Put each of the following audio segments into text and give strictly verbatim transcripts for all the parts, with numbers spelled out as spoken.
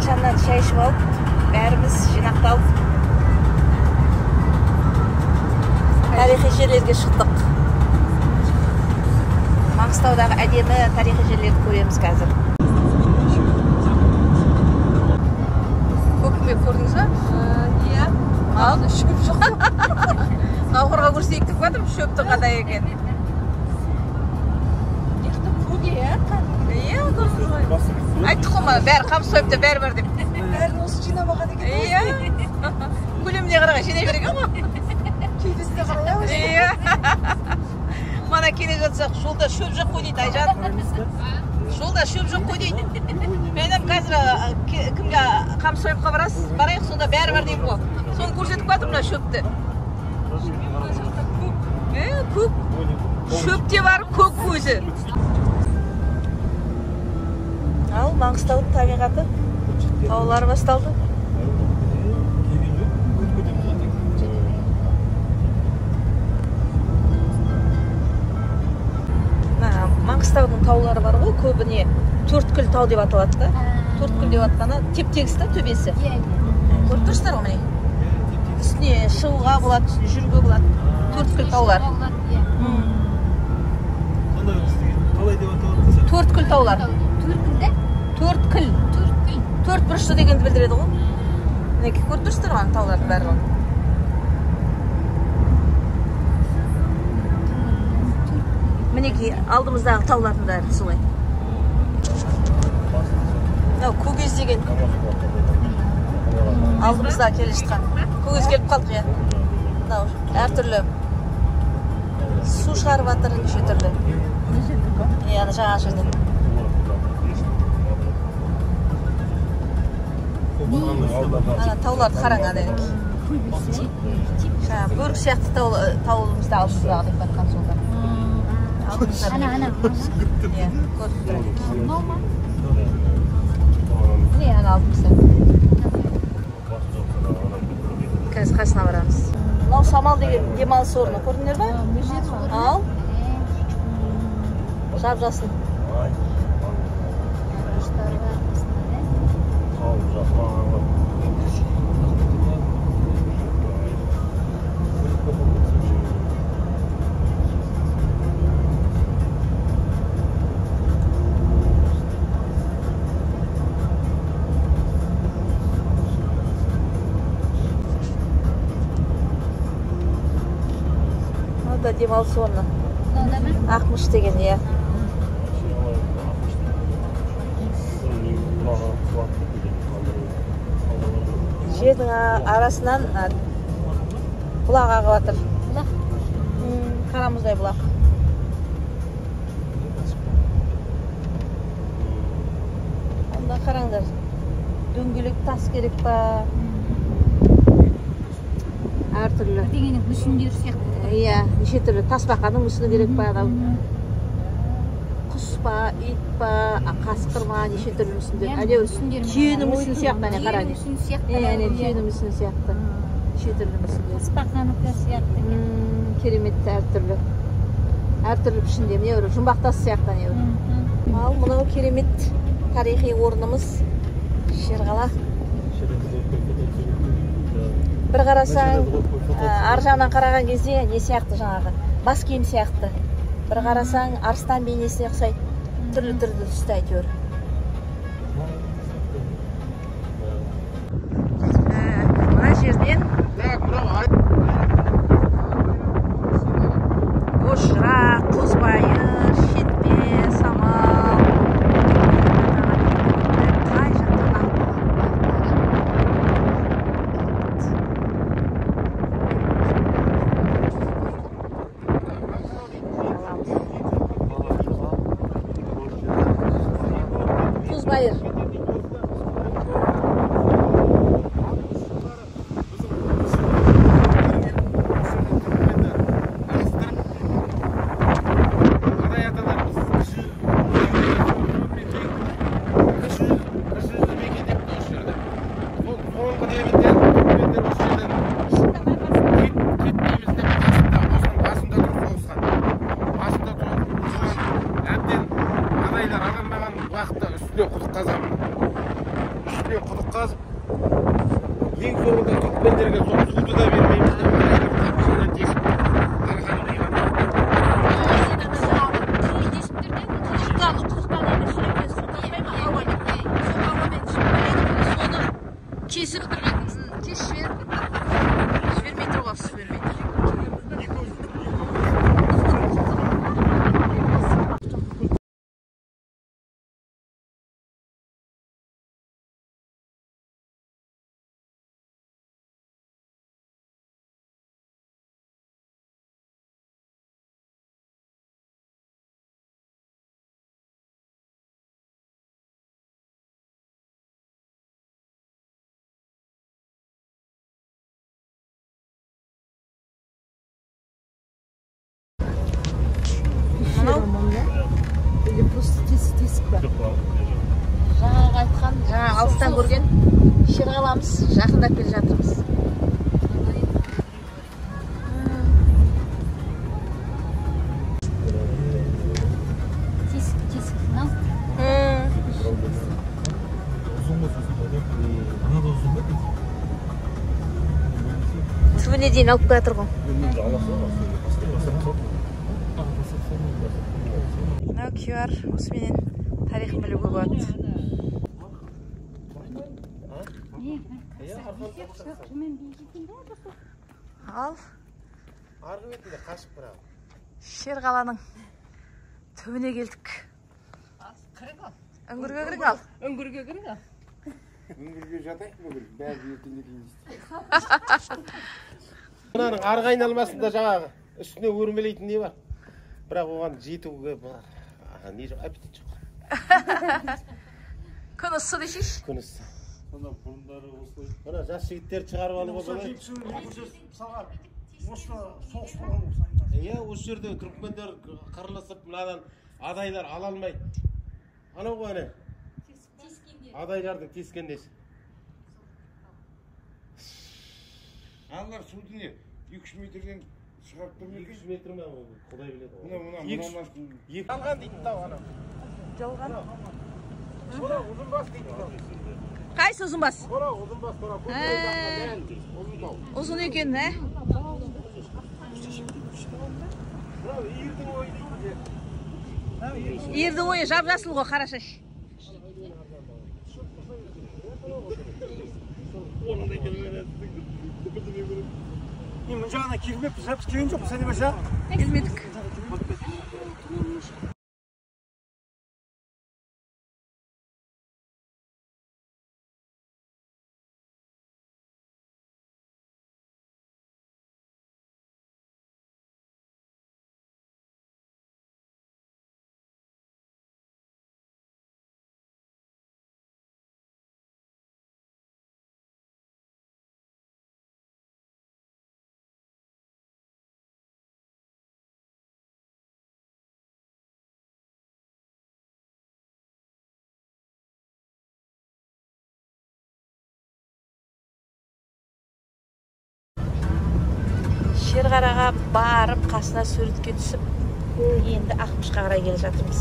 кашандан чай ішіп алып, бәріміз жинақталып тарихи жерлерге шықтық. Маңғыстаудағы әдемі тарихи жерлерді көреміз қазір. Көкпек көрдіңіз ба? Иә. Ал, шөп жоқ. Науқырға көрсейік деп жатырмын, шөпті қандай екен. Некті көге, ә? Иә, көрсіз ғой. Айттық қой ма, бәрі қамыс сойыпты, бәрі бар деп. Бәрін осы жинамаған екен. Иә. Көлеміне қараға жинай берген ғой. Кеудесіне қарай өз. Иә. Мана келе жатсақ, жолда шөп жоқ қой дейді, Айжан. Жолда шөп жоқ қой дейді. Менің қазір кімге қамыс сойыпқа барасыз, барайық, сонда бәрі бар деймін ғой. Соны көрсетіп жатыр мына шөпті. Көк. Шөп те бар, көк өзі. Ал Маңғыстаудың табиғаты, таулары басталды. Маңғыстаудың таулары бар ғой, көбіне Төрткүл тау деп аталады да. Төрткүл деп атқаны теп-тегіс та төбесі. Көріп тұрсыздар ғой міне. Үстіне шығуға болады, үстіне жүруге болады. Төрткүл таулар. Төрткүл таулар. Төрткүлде? Төрткүл. Төрткүл. Төрт бұрышты дегенді білдіреді ғой. Мінекей көріп тұрсыздар ғой таулардың барлығын. Мінекей алдымыздағы таулардың бәрі солай. Көкез деген алдымызда келе жатқан. Көкез келіп қалдық, иә. Әртүрлі су шығарып жатыр, неше түрлі. Иә, жаңа жерден. Ана тауларды қараңа дейік. Бөрік сияқты таулымызда алдымыздағы деп батқан солдар. Ана, ана. Иә, көріп тұрады. Не, ана алдымызда. Қазір қасына барамыз. Мынау Самал деген демалыс орны көрдіңдер ба? Ал. Жап-жасыл. Демалыс орны. Ақмыш деген, иә. Жердің арасынан бұлақ ағып жатыр. Бұлақ? Қарамыздай бұлақ. Онда қараңдар. Дөңгелек тас керек па? Әртүрлі. Дегенің мүсіндер сияқты. Иә, неше түрлі тасбақаның мүсіні керек па, құс па, ит па, қасқыр ма, неше түрлі мүсіндер. Әдеу түйенің мүсіні сияқты, әне қарады. Әне түйенің мүсіні сияқты. Неше түрлі мүсіндер. Тасбақаныкі сияқты. Кереметті әртүрлі. Әртүрлі пішінде, міне жұмбақ тас сияқты, әне. Ал мынау керемет тарихи орнымыз Шерғала. Бір қарасаң, ар жағынан қараған кезде не сияқты жаңағы, бас киім сияқты. Бір қарасаң, арыстан бейнесіне ұқсайды, түрлі-түрлі түсті әйтеуір. Мына жерден Бозжыра, Қозбайыр, Шетпе, Самал. Қай жақтан Қозбайыр. анау Или просто тесік па? жаңағы айтқан, жаңа алыстан көрген шерғаламыз, жақындап келе жатырмыз. Тесік, тесік, мынау. Түбіне дейін алып келе жатыр ғой. Мынау кюар, осыменен тарихын білуге болады. Ал арғы бетінде қашып тұрады. Шерғаланың түбіне келдік. Үңгірге кірің ал. Үңгірге кірің ал. Үңгірге жатайық бүгін, бәрі ертеңге дейін істейді. Мынаның арғы айналмасында жаңағы үстіне өрмелейтін не бар. Бірақ оған жетуге не жоқ, аппетит жоқ. Күн ыссы дейсіз? Күн ыссы. Сонда бұрындары осылай. Мына жас жігіттер шығарып алуға болады. Иә, осы жерде түрікмендер қырылысып, мынадан адайлар ала алмайды. Анау ғой әне? Адайлардың тескендесі. Аналар суды не? екі үш метрден шығарып тұр ма екі жүз метр ме? Құдай біледі. Мына, мына, мына. Жалған дейді тау анау. Жалған. Қора ұзын бас дейді. Қайсы ұзын бас? Қора ұзын бас, қора. Ұзын тау. Ұзын екен, ә? Иірдің ойы дейді. Иірдің ойы жап-жасыл ғой, қарашаш. Мен жағына келмеппіз, жапсы келген жоқ, сәне баша? Келмедік. Шерғараға барып, қасына суретке түсіп, енді Ақмышқа қарай келе жатырмыз.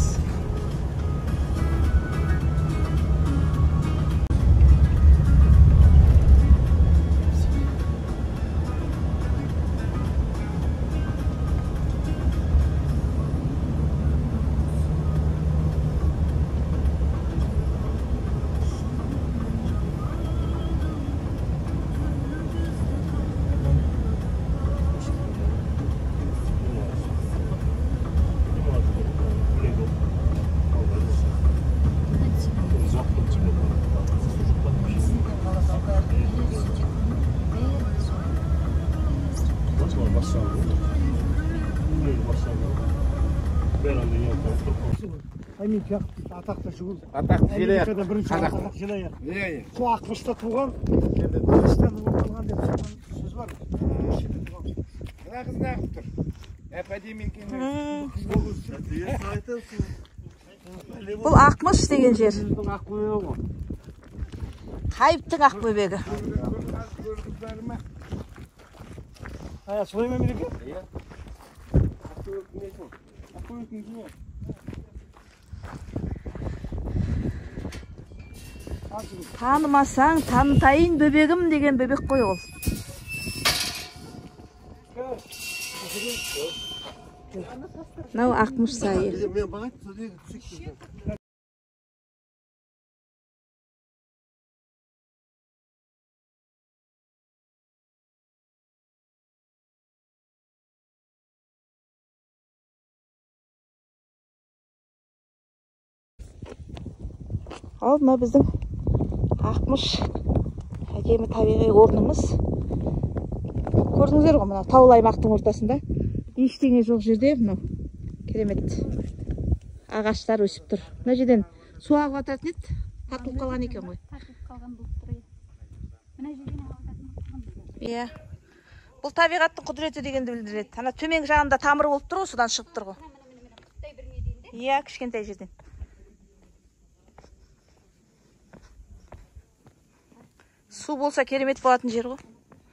Атақты жүгіл. Атақты желаяқ. Атақты желаяқ. Иә, иә. Сол Ақмышта туған, Түркістанда болған деп сөз бар. Мына қыз неғып тұр? Әп-әдемі екен. Бұл Ақмыш деген жер. Ақбөбегі ғой. Қайыптың Ақбөбегі. Ая, солай ма мереке? Иә. Ақбөбектің күйі. Танымасаң, танытайын бөбегім деген бөбек қой ол. Мынау Ақмыш сайы. Мен бағайт, сөздегі түсікті. Ал, мына біздің Ақмыш әдемі табиғи орнымыз. Көрдіңіздер ғой, мына таулы аймақтың ортасында. Ештеңе жоқ жерде, мынау керемет ағаштар өсіп тұр. Мына жерден су ағып жататын еді, тартылып қалған екен ғой. Тартылып қалған болып тұр еді. Мына жерден ағатын болған. Иә. Бұл табиғаттың құдіреті дегенді білдіреді. Ана төменгі жағында тамыры болып тұр ғой, судан шығып тұр ғой. Иә, кішкентай жерден. Су болса керемет болатын жер ғой.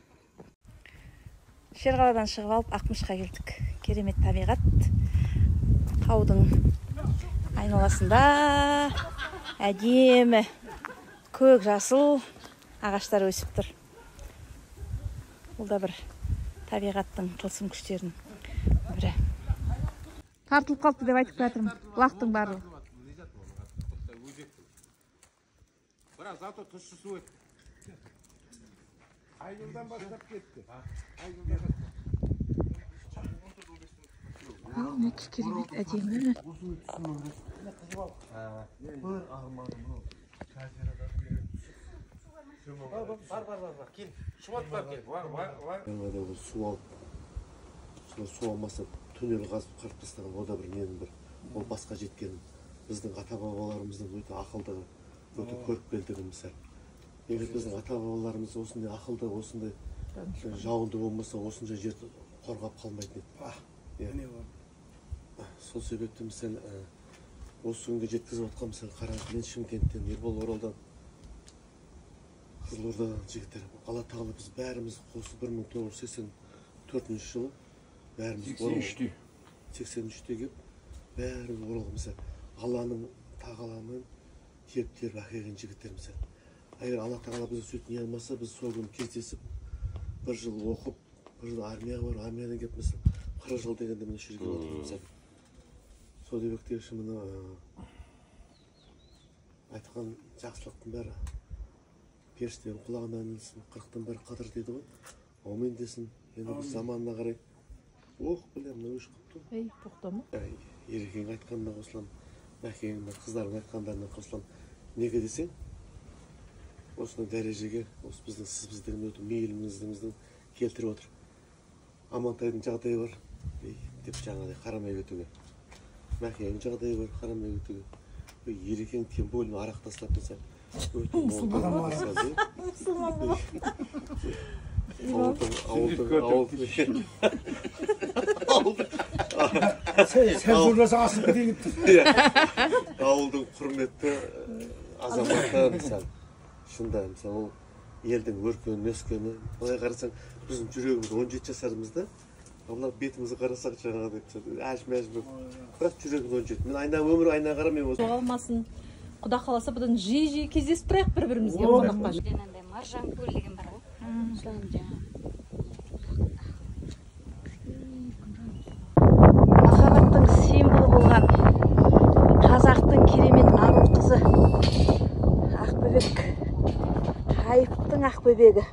Шерғаладан шығып алып Ақмышқа келдік. Керемет табиғат. Таудың айналасында әдемі көк жасыл ағаштар өсіп тұр. Бұл да бір табиғаттың тылсым күштерінің бірі. Тартылып қалыпты деп айтып жатырмын. Бұлақтың барлығы. Бірақ зато тұщы су өтті. Айгүлдан бастап кетті. Ал, не керемет әдемі. Бар, бар, бар, кел. Шуат бар, кел. Жаңағыдай су алып, су алмаса түнел қазып қарып тастаған, о да бір ненің бір, ол басқа жеткен біздің ата-бабаларымыздың өте ақылдығы, өте көріп келдігі мысал. Егер біздің ата-бабаларымыз осындай ақылды, осындай жауынды болмаса, осындай жерді қорғап қалмайтын еді. Сол себепті мысал, осы күнге жеткізіп отқан мысал, қараңыз, мен Шымкенттен, Ербол Оралдан, Қызылорда жігіттер, Алла тағала біз бәріміз қосып бір мың тоғыз жүз сексен төртінші жылы бәріміз сексен үште кеп, бәріміз оралғымызда Алланың тағаланың тиеп-теріп әкелген жігіттер мысал. Егер Алла тағала бізді сөйтіп не алмаса, біз сол күні кездесіп, бір жыл оқып, бір жыл армияға бар, армиядан кеп мысал, қырық жыл дегенде міне шірге отырмыз. Сол дебекте шымыны айтқан жақсылықтың бәрі періштенің құлағынан ілсін, қырықтың бір қадір дейді ғой. Аумин десін, енді біз заманына қарай. Оқ, білем, мына өш қыпты. Ей, тоқтама. Ерекең айтқанына қосылам, мәкеңнің қыздардың айтқандарына қосылам. Неге десең, осының дәрежеге, осы біздің сіз біздің өту мейліміздіңіздің келтіріп отыр. Амантайдың жағдайы бар, деп жаңағыдай қарамай өтуге. Мәкеңнің жағдайы бар, қарамай өтуге. Ерекең тем болын арақ тастап мысалы. Мұсылман бар. Ауылдың құрметті азаматы мысалы. Шында мысалы, елдің өркені, өскені. Олай қарасаң, біздің жүрегіміз он жеті жасарымызда, Алла бетімізді қарасақ жаңағыдай, әжім-әжім болып. Бірақ жүрегіміз он жеті. Мен айна өмір айна қарамай осы. Жоғалмасын. Құда қаласа бұдан жиі-жиі кездесіп тұрайық бір-бірімізге қонаққа. Жаңағыдай маржан көл деген бар ғой. Соның Махаббаттың символы болған қазақтың керемет ару қызы Ақбөбек, Ғайыптың Ақбөбегі.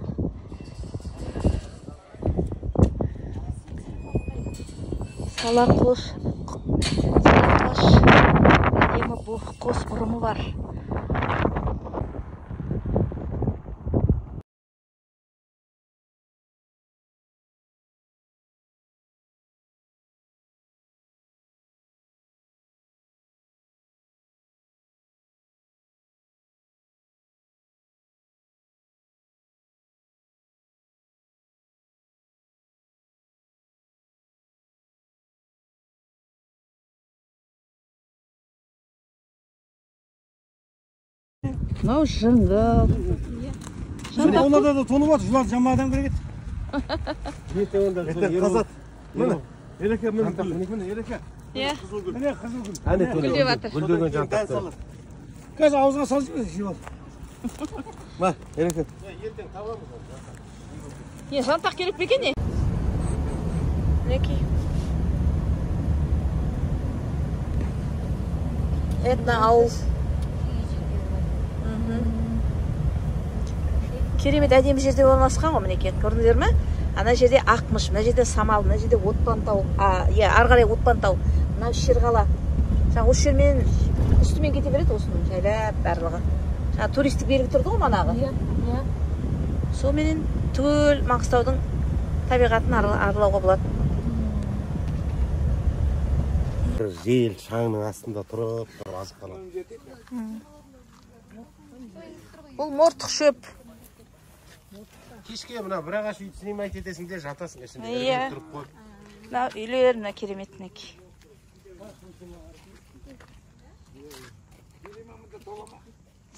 Сала қош, әдемі бұл қос бұрымы бар. Мынау жыңғыл. Оларда да толып отыр, жылар жаман адам керек еді. Ертең онда Қазат. Міне, Ереке, міне, ереке. Иә. Міне, қызыл гүл. әне Гүлдеп жатыр. гүлдеген жантақты. Қазір аузына салып жеп ал. Ма, ереке. Не, жантақ керек пе екен не? Мінекей. Этно ауыл. Керемет әдемі жерде орналасқан ғой мінекей. Көрдіңіздер ме? Ана жерде Ақмыш, мына жерде Самал, мына жерде Отпан тау. Иә, ары қарай Отпан тау. Мына Шерғала. Жаңа осы жермен үстімен кете береді осының жайлап барлығы. Жаңа туристік белгі тұрды ғой манағы. Иә, иә. Сонымен түгел Маңғыстаудың табиғатын аралауға болады. Бір жел шаңның астында тұрып, тұрып азықталады. Бұл мортық шөп. Кешке мына бір ағаш үйді снимать етесің де жатасың ішінде. Иә. Тұрып қойып. Мына үйлер, мына керемет мінекей.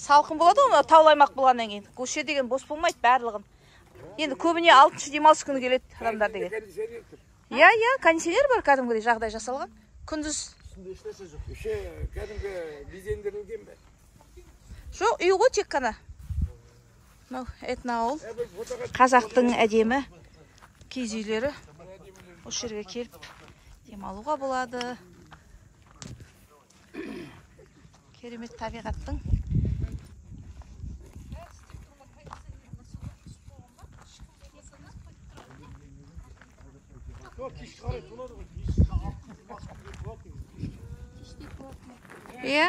салқын болады ғой, таулы аймақ болғаннан кейін. Көше деген бос болмайды барлығын. Енді көбіне алтыншы демалыс күні келеді адамдар деген. Иә, иә, кондиционер бар, кәдімгідей жағдай жасалған. Күндіз кәдімгі безендірілген бе? жоқ, үй ғой тек қана. Мынау этноауыл. Қазақтың әдемі киіз үйлері. Осы жерге келіп демалуға болады. Керемет табиғаттың. Иә?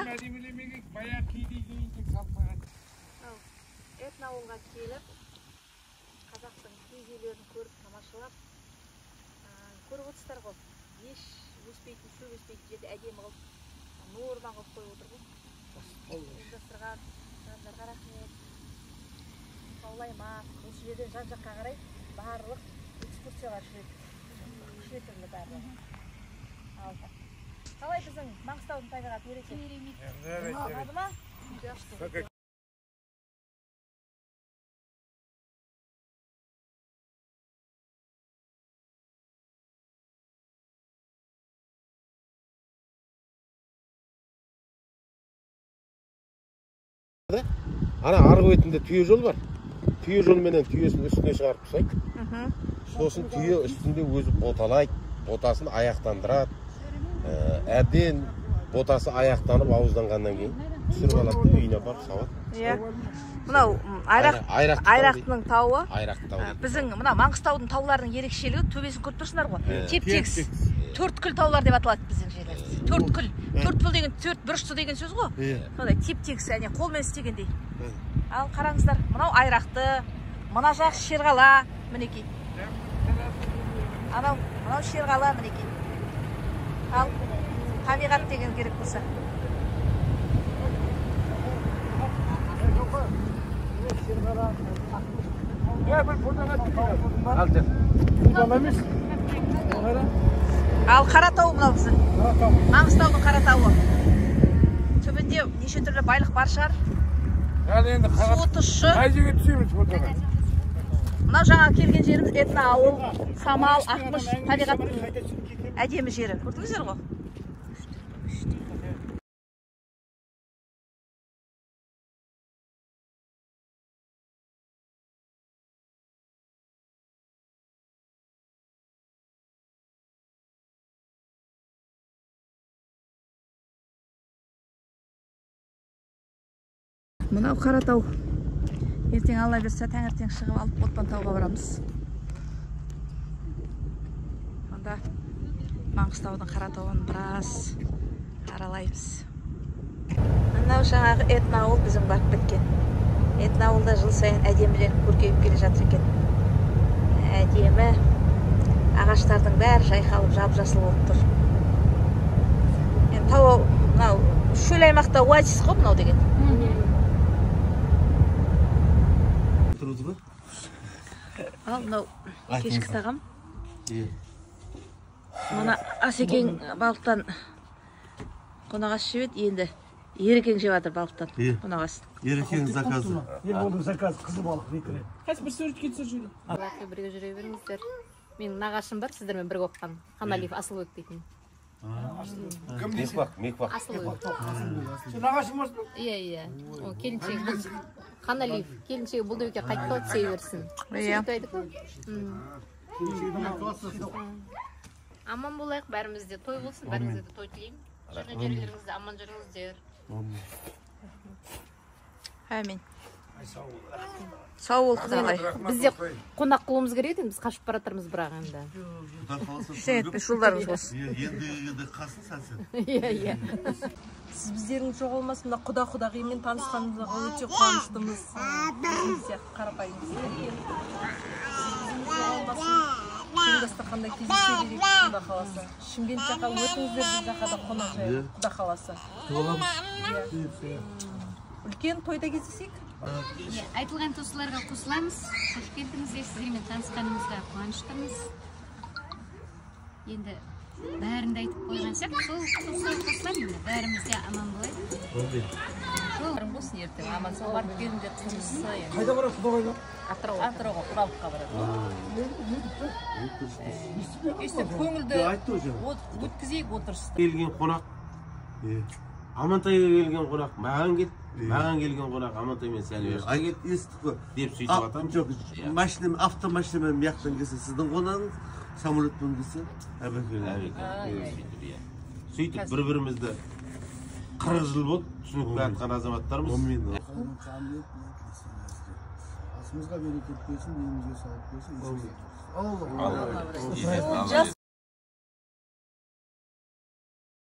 Этноауылға келіп, қазақтың киіз үйлерін көріп, тамашалап, көріп отырсыздар ғой. Еш өспейтін, шөп өспейтін жерде әдемі қылып, нұрдан қылып қойып отыр ғой. Ұйымдастырған жандарға рахмет. Таулы аймақ, осы жерден жан-жаққа қарай барлық экскурсияға жүреді. Күші түрлі барлығы. Қалай біздің Маңғыстаудың табиғаты ерекше? Ұнады ма? Жақсы. Ана арғы бетінде түйе жол бар. Түйе жолменен түйесін үстіне шығарып тастайды. Сосын түйе үстінде өзі боталайды, ботасын аяқтандырады. Әден ботасы аяқтанып ауызданғаннан кейін түсіріп алады, үйіне апарып сауады. Иә. Мынау Айрақтың тауы. Айрақтың тауы. Біздің мына Маңғыстаудың тауларының ерекшелігі төбесін көріп тұрсыңдар ғой. Теп-тегіс. Төрткүл таулар деп аталады біздің жерлеріміз. Төрткүл. Төрткүл деген төрт бұрышты деген сөз ғой. Сондай теп-тегіс, яғни қолмен істегендей. Ал қараңыздар, мынау Айрақты, мына жақ Шерғала, мінекей. Анау, мынау Шерғала, мінекей. Ал табиғат деген керек болса. Ал Қаратау мынау біздің. Маңғыстаудың Қаратауы. Төбенде неше түрлі байлық бар шығар. Суы тұщы. Мынау жаңа келген жеріміз этноауыл, Самал, Ақмыш табиғаттың әдемі жері. Көрдіңіздер ғой? Мынау Қаратау. Ертең алла берсе, таңертең шығып алып Ботпан тауға барамыз. Онда Маңғыстаудың Қаратауын біраз аралаймыз. Мынау жаңағы этноауыл біздің барып біткен. Этноауылда жыл сайын әдеміленіп көркейіп келе жатыр екен. Әдемі ағаштардың бәрі жайқалып жап-жасыл болып тұр. Тау, мынау шөл аймақта оазис қой мынау деген. Ал мынау кешкі тағам. Мына Асекең балықтан қонағас жебет, енді Ерекең жеп жатыр балықтан қонағас. Ерекең заказы. Мен оның заказы қызы балық бекіре. Қайсы бір суретке түсір жүрген. Бірге жүре беріңіздер. Менің нағашым бар, сіздермен бірге оқыған. Қаналиев Асылбек дейтін. Мекбақ, мекбақ. Асылбек. Нағашым бар. Иә, иә. Келіншек Қаналиев, келіншегі бұл дөйке қайтты от сей берсін. Аман болайық, бәрімізде той болсын, бәрімізде той тілеймін. Жүрген жерлеріңізде аман жүріңіздер. Әмин. Сау бол, құдағай. Бізде қонақ қылуымыз керек еді, біз қашып баратырмыз бірақ енді. Сен етпеш, жолдарыңыз болсын. Енді қасын сәлсен. Иә, иә. Сіз біздеріңіз жоғалмасын, мына құда-құдағимен танысқанымызға өте қуаныштымыз. Біздің сияқты қарапайым кісілер. Шыңдасты қандай кездесе берейік құда қаласы. Шымкент жаққа өтіңіздер, біз жаққа да қонақ жайық құда қаласы. Үлкен тойда кездесейік. Айтылған тосыларға қосыламыз. Қош келдіңіздер, сіздермен танысқанымызға қуаныштымыз. Енді бәрінде айтып қойған сияқты, сол қосылар қосылам, бәрімізде аман болайық. болсын ертең. Аман сау барып келінде қызымыз сайын. Қайда барасыз Құдағайға? Атырауға. Атырауға құдалыққа барады. Өстіп көңілді өткізейік отырысты. Келген қонақ, Амантайға келген қонақ маған кет, маған келген қонақ Амантай мен Сәлібек. Агет естік қой. Деп сөйтіп атам. Жоқ, машинам, автомашинамен мияқтан келсе сіздің қонағыңыз, самолетпен келсе әбекелі. Әбекелі. Сөйтіп бір-бірімізді қырық жыл болды, түсінікпен атқан азаматтарымыз. Асымызға берекет берсін, үйімізге сауап берсін. Алла.